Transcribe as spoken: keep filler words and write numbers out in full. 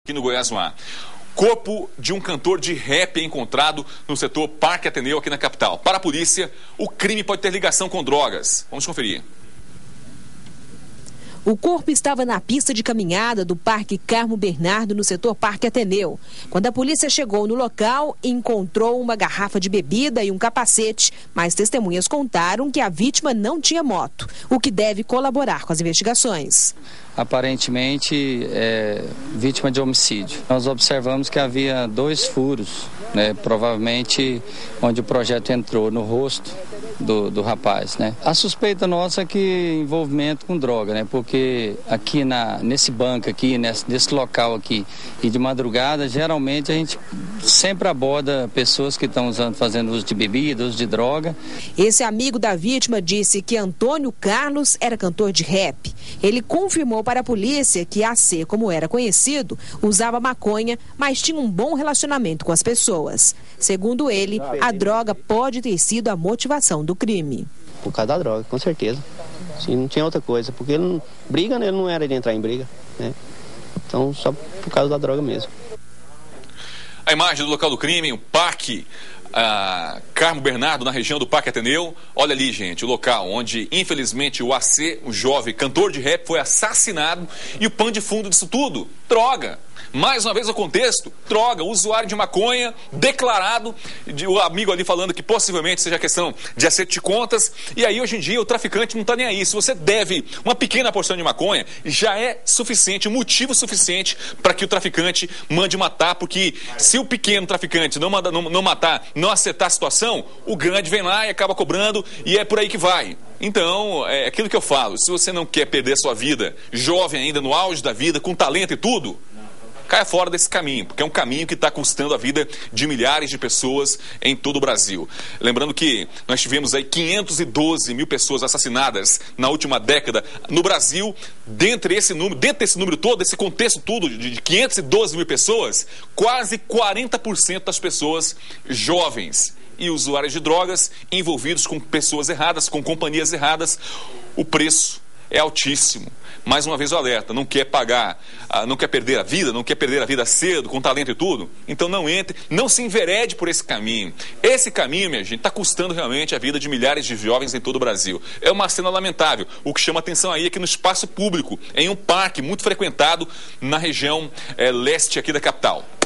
Aqui no Goiás no Ar. Corpo de um cantor de rap é encontrado no setor Parque Ateneu, aqui na capital. Para a polícia, o crime pode ter ligação com drogas. Vamos conferir. O corpo estava na pista de caminhada do Parque Carmo Bernardo, no setor Parque Ateneu. Quando a polícia chegou no local, encontrou uma garrafa de bebida e um capacete, mas testemunhas contaram que a vítima não tinha moto, o que deve colaborar com as investigações. Aparentemente, é vítima de homicídio. Nós observamos que havia dois furos, né, provavelmente onde o projétil entrou no rosto do, do rapaz, né. A suspeita nossa é que envolvimento com droga, né, porque aqui na, nesse banco aqui, nesse, nesse local aqui, e de madrugada, geralmente a gente sempre aborda pessoas que estão usando, fazendo uso de bebida, uso de droga. Esse amigo da vítima disse que Antônio Carlos era cantor de rap. Ele confirmou para a polícia que A C, como era conhecido, usava maconha, mas tinha um bom relacionamento com as pessoas. Segundo ele, a droga pode ter sido a motivação do crime. Por causa da droga, com certeza. Sim, não tinha outra coisa, porque ele não, briga, né? Ele não era de entrar em briga, né? Então, só por causa da droga mesmo. A imagem do local do crime, o Parque ah, Carmo Bernardo, na região do Parque Ateneu. Olha ali, gente, o local onde, infelizmente, o A C, o jovem cantor de rap, foi assassinado. E o pano de fundo disso tudo, droga. Mais uma vez o contexto, droga, usuário de maconha, declarado, de, o amigo ali falando que possivelmente seja questão de acerto de contas, e aí hoje em dia o traficante não está nem aí. Se você deve uma pequena porção de maconha, já é suficiente, motivo suficiente para que o traficante mande matar, porque se o pequeno traficante não, manda, não, não matar, não acertar a situação, o grande vem lá e acaba cobrando, e é por aí que vai. Então, é aquilo que eu falo, se você não quer perder sua vida, jovem ainda, no auge da vida, com talento e tudo, caia fora desse caminho, porque é um caminho que está custando a vida de milhares de pessoas em todo o Brasil. Lembrando que nós tivemos aí quinhentos e doze mil pessoas assassinadas na última década no Brasil. Dentre esse número, dentro desse número todo, esse contexto tudo de quinhentos e doze mil pessoas, quase quarenta por cento das pessoas jovens e usuários de drogas envolvidos com pessoas erradas, com companhias erradas. O preço é altíssimo. Mais uma vez o alerta, não quer pagar, não quer perder a vida, não quer perder a vida cedo, com talento e tudo, então não entre, não se enverede por esse caminho. Esse caminho, minha gente, está custando realmente a vida de milhares de jovens em todo o Brasil. É uma cena lamentável. O que chama atenção aí é que no espaço público, em um parque muito frequentado na região é, leste aqui da capital.